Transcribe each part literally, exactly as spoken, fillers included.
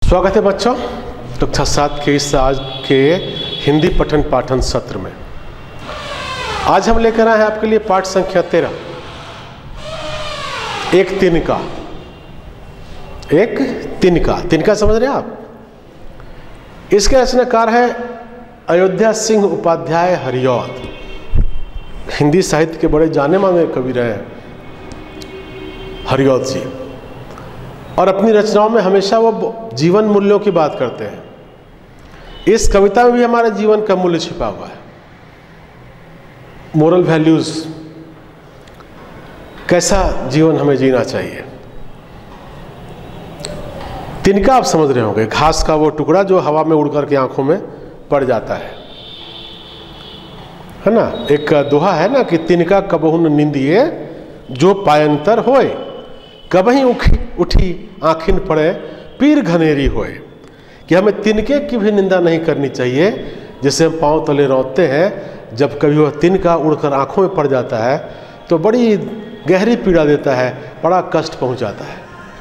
स्वागत है बच्चों कक्षा सात के इस आज के हिंदी पठन पाठन सत्र में। आज हम लेकर आए हैं आपके लिए पाठ संख्या तेरह, एक तिनका। एक तिनका, तिनका समझ रहे हैं आप? इसके रचनाकार है अयोध्या सिंह उपाध्याय हरिऔध। हिंदी साहित्य के बड़े जाने माने कवि रहे हैं हरिऔध जी, और अपनी रचनाओं में हमेशा वो जीवन मूल्यों की बात करते हैं। इस कविता में भी हमारे जीवन का मूल्य छिपा हुआ है, मोरल वैल्यूज, कैसा जीवन हमें जीना चाहिए। तिनका आप समझ रहे होंगे, घास का वो टुकड़ा जो हवा में उड़ करके आंखों में पड़ जाता है है ना। एक दोहा है ना कि तिनका कबहू न निंदिए जो पायंतर होए, कबही उठी उठी आँखिन पड़े पीर घनेरी होए। कि हमें तिनके की भी निंदा नहीं करनी चाहिए। जैसे हम पांव तले रौंदते हैं, जब कभी वह तिनका उड़कर आंखों में पड़ जाता है तो बड़ी गहरी पीड़ा देता है, बड़ा कष्ट पहुंचाता है।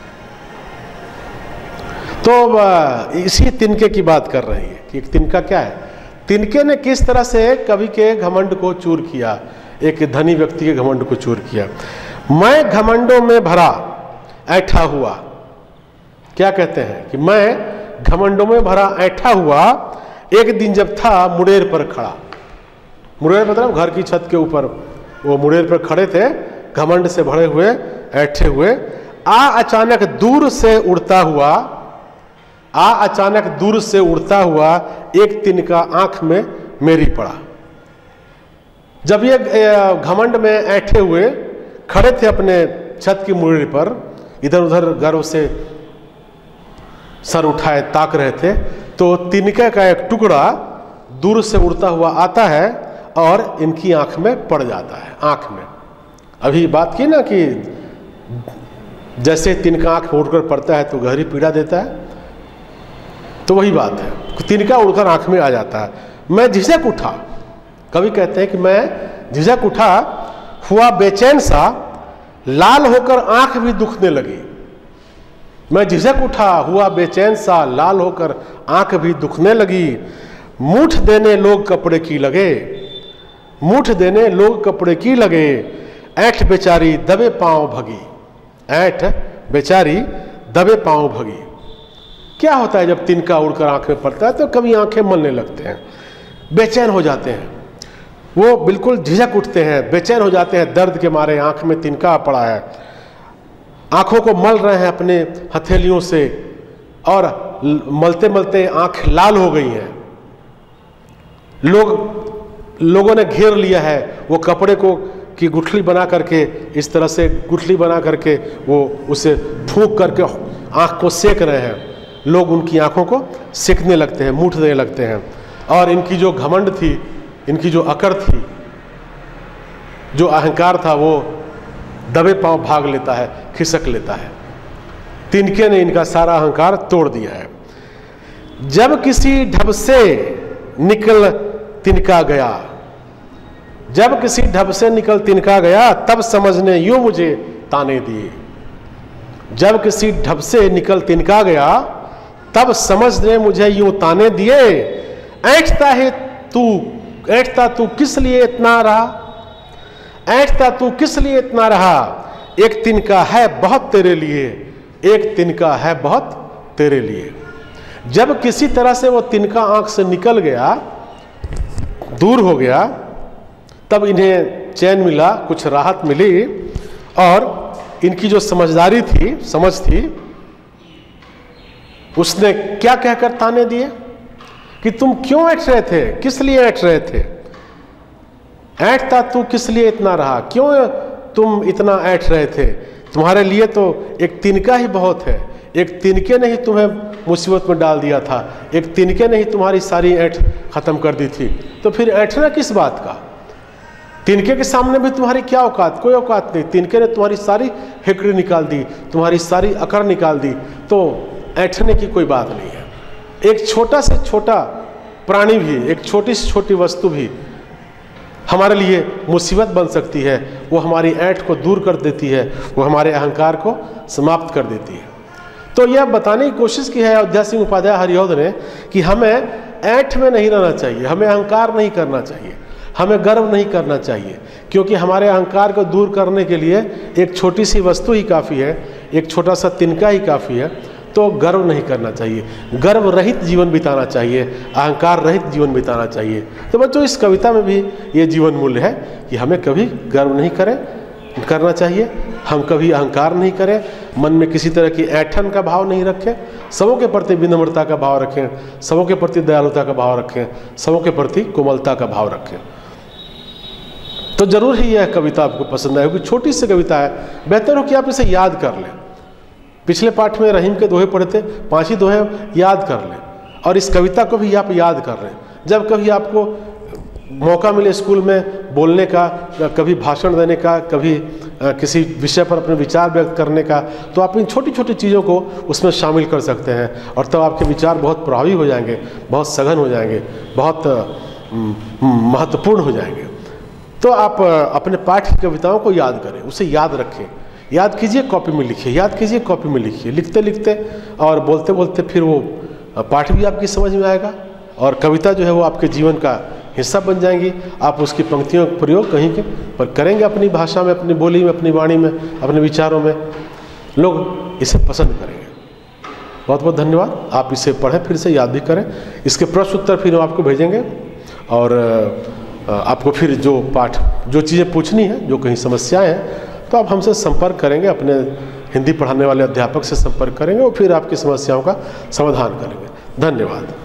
तो इसी तिनके की बात कर रही है कि तिनका क्या है। तिनके ने किस तरह से कवि के घमंड को चूर किया, एक धनी व्यक्ति के घमंड को चूर किया। मैं घमंडों में भरा ऐठा हुआ, क्या कहते हैं कि मैं घमंडों में भरा ऐठा हुआ, एक दिन जब था मुड़ेर पर खड़ा। मुड़ेर मतलब घर की छत के ऊपर वो मुड़ेर पर खड़े थे, घमंड से भरे हुए, ऐठे हुए। आ अचानक दूर से उड़ता हुआ, आ अचानक दूर से उड़ता हुआ एक तिनका आंख में मेरी पड़ा। जब ये घमंड में ऐठे हुए खड़े थे अपने छत की मुड़ेर पर, इधर उधर गर्व से सर उठाए ताक रहे थे, तो तिनके का एक टुकड़ा दूर से उड़ता हुआ आता है और इनकी आंख में पड़ जाता है। आंख में अभी बात की ना कि जैसे तिनका आंख में उड़कर पड़ता है तो गहरी पीड़ा देता है, तो वही बात है। तिनका उड़कर आंख में आ जाता है। मैं झिझक उठा, कवि कहते हैं कि मैं झिझक उठा, हुआ बेचैन सा, लाल होकर आंख भी दुखने लगी। मैं झिझक उठा, हुआ बेचैन सा, लाल होकर आंख भी दुखने लगी। मूठ देने लोग कपड़े की लगे, मूठ देने लोग कपड़े की लगे, ऐठ बेचारी दबे पांव भगी, ऐठ बेचारी दबे पांव भगी। क्या होता है जब तिनका उड़कर आंख में पड़ता है तो कभी आंखें मलने लगते हैं, बेचैन हो जाते हैं, वो बिल्कुल झिझक उठते हैं, बेचैन हो जाते हैं दर्द के मारे। आंख में तिनका पड़ा है, आंखों को मल रहे हैं अपने हथेलियों से, और मलते मलते आंख लाल हो गई है। लोग लोगों ने घेर लिया है, वो कपड़े को की गुठली बना करके, इस तरह से गुठली बना करके वो उसे फूंक करके आंख को सेक रहे हैं। लोग उनकी आंखों को सेकने लगते हैं, मूठ देने लगते हैं, और इनकी जो घमंड थी, इनकी जो अकड़ थी, जो अहंकार था, वो दबे पांव भाग लेता है, खिसक लेता है। तिनके ने इनका सारा अहंकार तोड़ दिया है। जब किसी ढब से निकल तिनका गया, जब किसी ढब से निकल तिनका गया, तब समझने यूं मुझे ताने दिए। जब किसी ढब से निकल तिनका गया, तब समझने मुझे यूं ताने दिए। ऐठता है तू, ऐठता तू किस लिए इतना रहा, ऐठता तू किस लिए इतना रहा, एक तिनका है बहुत तेरे लिए, एक तिनका है बहुत तेरे लिए। जब किसी तरह से वो तिनका आंख से निकल गया, दूर हो गया, तब इन्हें चैन मिला, कुछ राहत मिली, और इनकी जो समझदारी थी, समझ थी, उसने क्या कहकर ताने दिए कि तुम क्यों ऐठ रहे थे, किस लिए ऐठ रहे थे, ऐठता तू किस लिए इतना रहा, क्यों तुम इतना ऐठ रहे थे, तुम्हारे लिए तो एक तिनका ही बहुत है, एक तिनके ने ही तुम्हें मुसीबत में डाल दिया था, एक तिनके ने ही तुम्हारी सारी ऐठ खत्म कर दी थी, तो फिर ऐठना किस बात का। तिनके के सामने भी तुम्हारी क्या औकात, कोई औकात नहीं। तिनके ने तुम्हारी सारी हिकड़ी निकाल दी, तुम्हारी सारी अकड़ निकाल दी, तो ऐठने की कोई बात नहीं है। एक छोटा से छोटा प्राणी भी, एक छोटी से छोटी वस्तु भी हमारे लिए मुसीबत बन सकती है, वो हमारी ऐठ को दूर कर देती है, वो हमारे अहंकार को समाप्त कर देती है। तो यह बताने की कोशिश की है अयोध्या सिंह उपाध्याय हरिऔध ने कि हमें ऐंठ में नहीं रहना चाहिए, हमें अहंकार नहीं करना चाहिए, हमें गर्व नहीं करना चाहिए, क्योंकि हमारे अहंकार को दूर करने के लिए एक छोटी सी वस्तु ही काफ़ी है, एक छोटा सा तिनका ही काफ़ी है। तो गर्व नहीं करना चाहिए, गर्व रहित जीवन बिताना चाहिए, अहंकार रहित जीवन बिताना चाहिए। तो बच्चों, इस कविता में भी ये जीवन मूल्य है कि हमें कभी गर्व नहीं करें करना चाहिए, हम कभी अहंकार नहीं करें, मन में किसी तरह की ऐंठन का भाव नहीं रखें, सबों के प्रति विनम्रता का भाव रखें, सबों के प्रति दयालुता का भाव रखें, सबों के प्रति कोमलता का भाव रखें। तो जरूर ही यह कविता आपको पसंद आएगी। छोटी सी कविता है, बेहतर हो कि आप इसे याद कर लें। पिछले पाठ में रहीम के दोहे पढ़े थे, पांच ही दोहे याद कर लें और इस कविता को भी आप याद कर लें। जब कभी आपको मौका मिले स्कूल में बोलने का, कभी भाषण देने का, कभी किसी विषय पर अपने विचार व्यक्त करने का, तो आप इन छोटी छोटी चीज़ों को उसमें शामिल कर सकते हैं और तब आपके विचार बहुत प्रभावी हो जाएंगे, बहुत सघन हो जाएंगे, बहुत महत्वपूर्ण हो जाएंगे। तो आप अपने पाठ की कविताओं को याद करें, उसे याद रखें, याद कीजिए, कॉपी में लिखिए, याद कीजिए, कॉपी में लिखिए। लिखते लिखते और बोलते बोलते फिर वो पाठ भी आपकी समझ में आएगा और कविता जो है वो आपके जीवन का हिस्सा बन जाएंगी। आप उसकी पंक्तियों का प्रयोग कहीं के पर करेंगे, अपनी भाषा में, अपनी बोली में, अपनी वाणी में, अपने विचारों में, लोग इसे पसंद करेंगे। बहुत बहुत धन्यवाद। आप इसे पढ़ें, फिर से याद भी करें। इसके प्रश्न उत्तर फिर हम आपको भेजेंगे और आपको फिर जो पाठ, जो चीज़ें पूछनी है, जो कहीं समस्याएं हैं, तो आप हमसे संपर्क करेंगे, अपने हिंदी पढ़ाने वाले अध्यापक से संपर्क करेंगे और फिर आपकी समस्याओं का समाधान करेंगे। धन्यवाद।